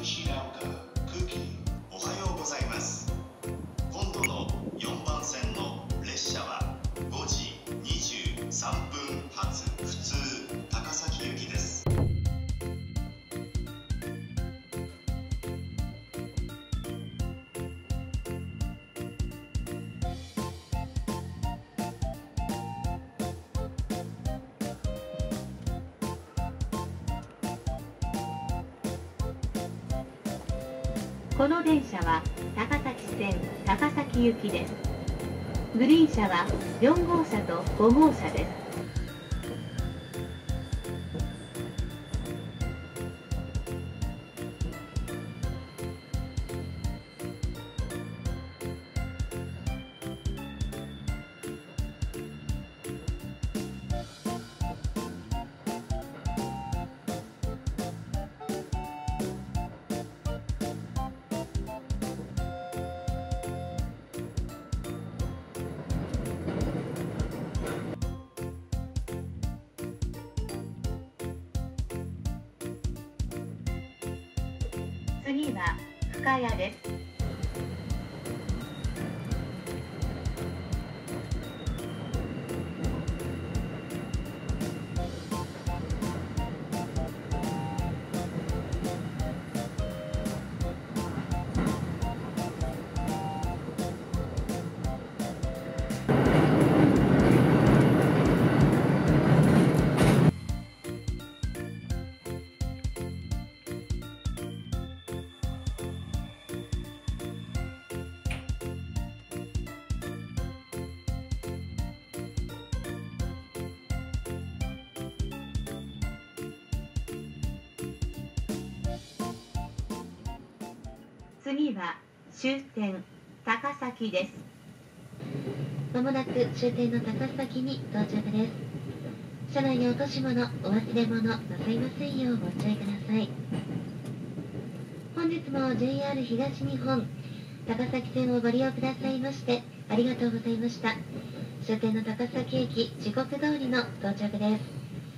平岡空気おはようございます。今度の4番線の列車は5時23分発普通高崎行きです。 この電車は高崎線高崎行きです。グリーン車は4号車と5号車です。次は深谷です。次は終点高崎です。まもなく終点の高崎に到着です。車内に落とし物、お忘れ物なさいませんようご注意ください。本日も JR 東日本高崎線をご利用くださいましてありがとうございました。終点の高崎駅時刻通りの到着です。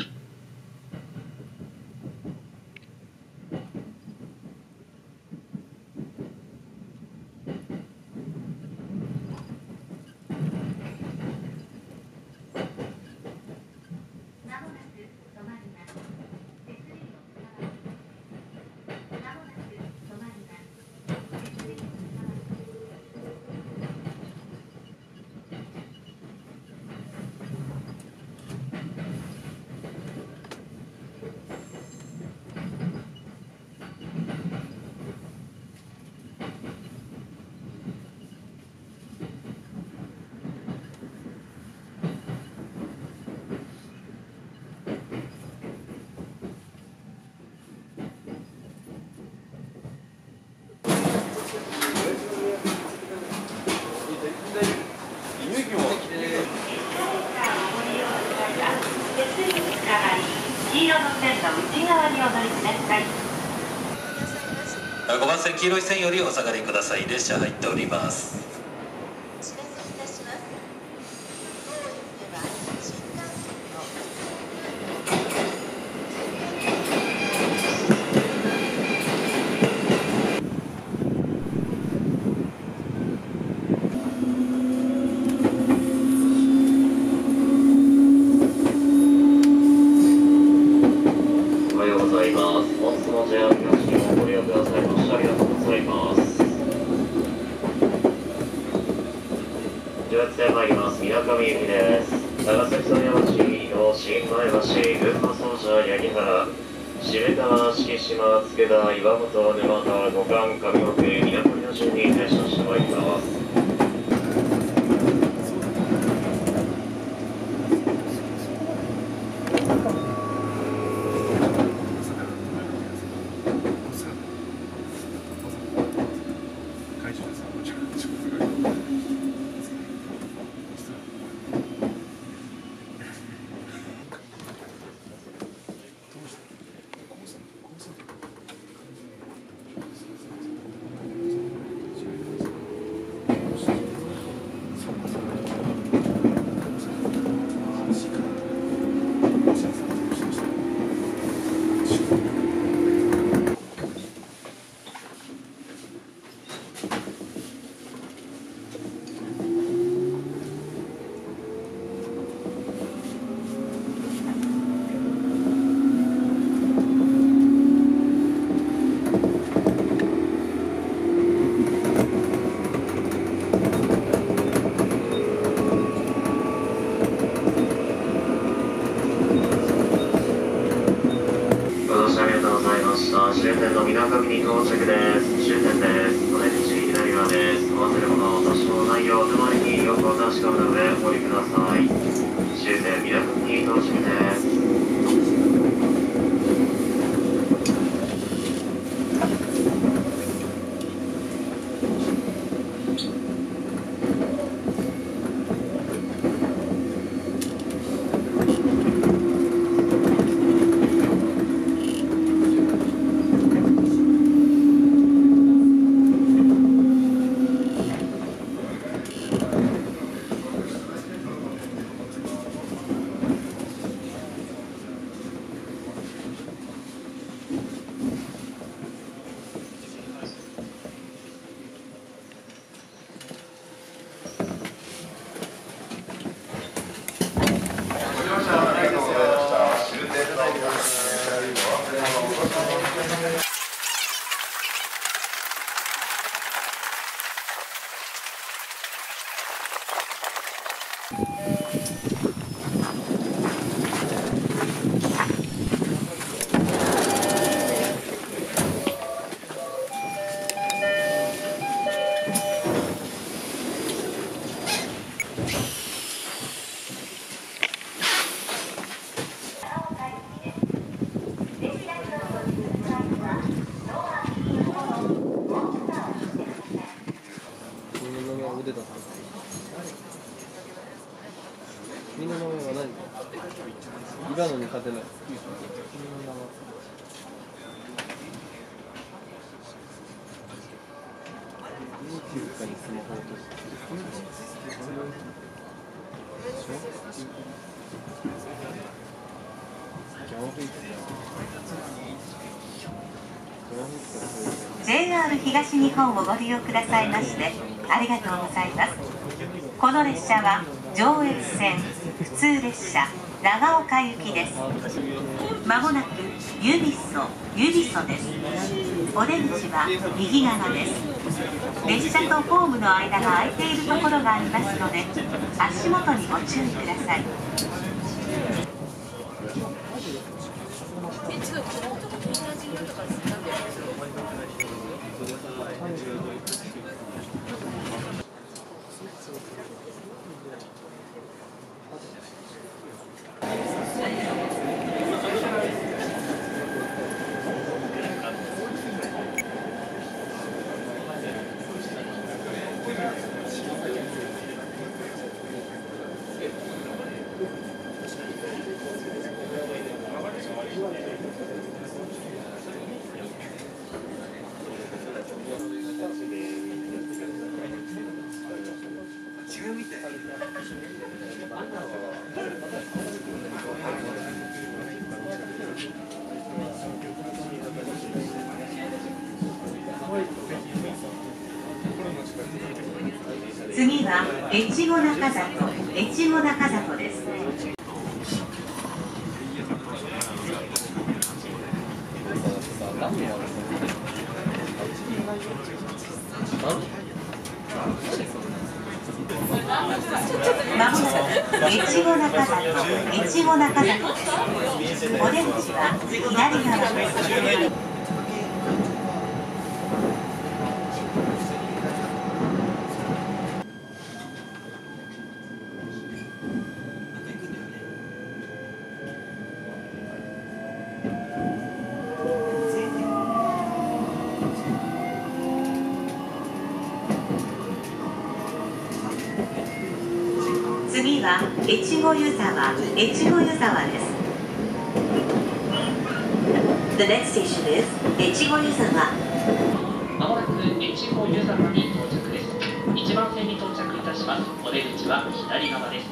黄色の線の内側にお乗りください。5番線黄色い線よりお下がりください。列車入っております。参ります。水上行きです。長崎曽山市の新前橋、群馬総社、八木原、渋川、敷島、佃、岩本、沼田、五反、上奥、みなかみの順に停車してまいります。 上に到着です。終点です。お出口左側です。お忘れ物、多少内容、手前によくお確かめの上、お降りください。終点南に到着です。 みんなの名前は何？伊賀野に勝てない。静かにスマホを落として。 JR 東日本をご利用くださいましてありがとうございます。この列車は上越線普通列車長岡行きです。まもなくゆびそです。お出口は右側です。列車とホームの間が空いているところがありますので足元にご注意ください。次は越後中里です。まもなく越後中里です。お出口は左側です。次は越後湯沢です。The next station is 越後湯沢。 まもなく越後湯沢に到着です。1番線に到着いたします。お出口は左側です。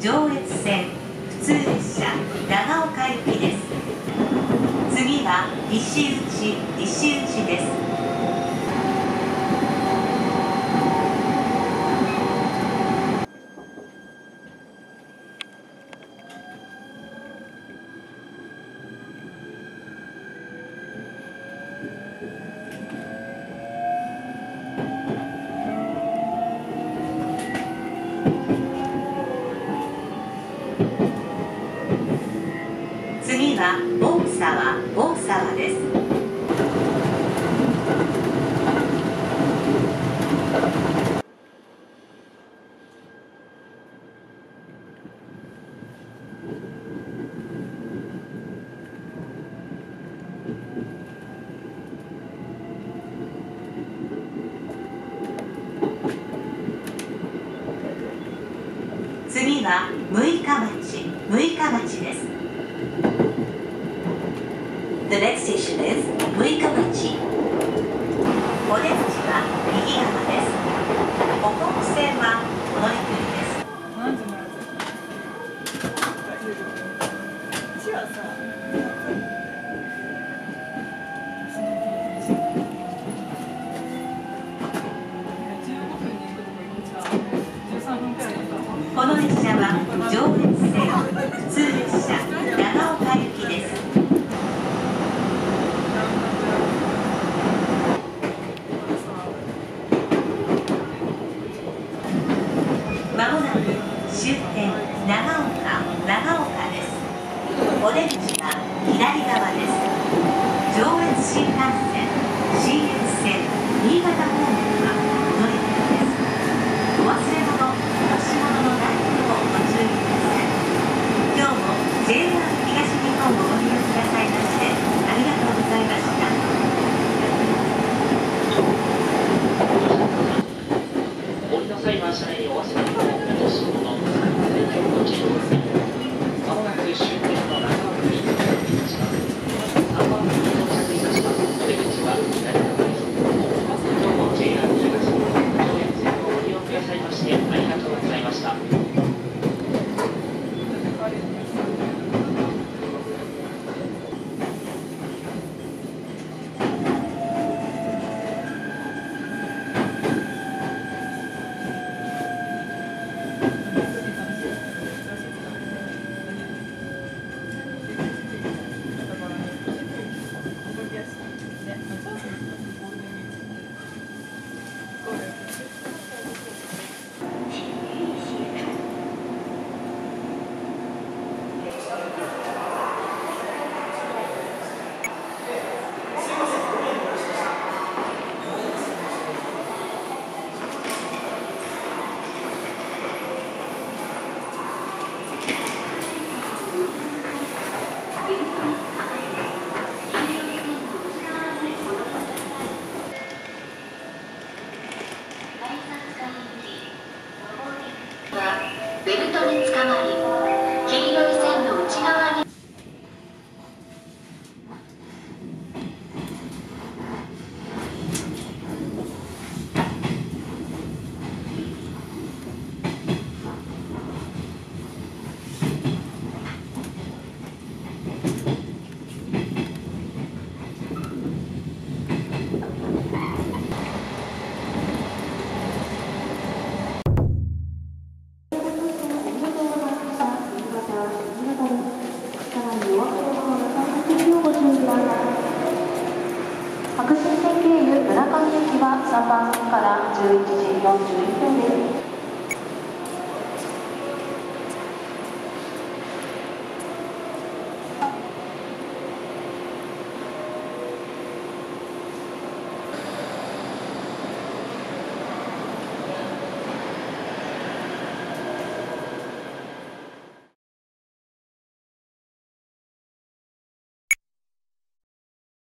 上越線普通列車長岡行きです。次は石内です。次は大沢です。次は六日町です。The next station is 六日町。お出口は右側です。北北線はお乗り継ぎです。この列車は上越線普通列車長岡行きです。まもなく終点長岡です。お出口は左側です。上越新幹線信越線新潟方面はお乗り継ぎです。お忘れ物落とし物のないようご注意ください。今日も JR 東日本をご利用くださいましてありがとうございました。 降りの際は車内にお忘れ物落とし物ご注意ください。まもなく終点の長岡に到着いたします。3番目に到着いたします。お出口は左側です。今日も JR 東日本上越線をご利用くださいましてありがとうございました。 ベルトにつかまり、黄色い線の内側に白新線経由村上行きは3番線から11時41分です。